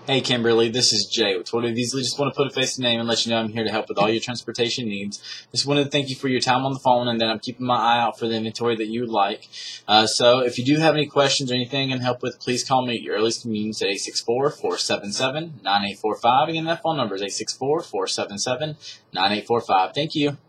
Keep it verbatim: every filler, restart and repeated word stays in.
Hey Kimberly, this is Jay with Twitter. Easily just want to put a face to name and let you know I'm here to help with all your transportation needs. Just wanted to thank you for your time on the phone, and then I'm keeping my eye out for the inventory that you would like. Uh, so if you do have any questions or anything I can help with, please call me at your earliest convenience at eight six four, four seven seven, nine eight four five. Again, that phone number is eight six four, four seven seven, nine eight four five. Thank you.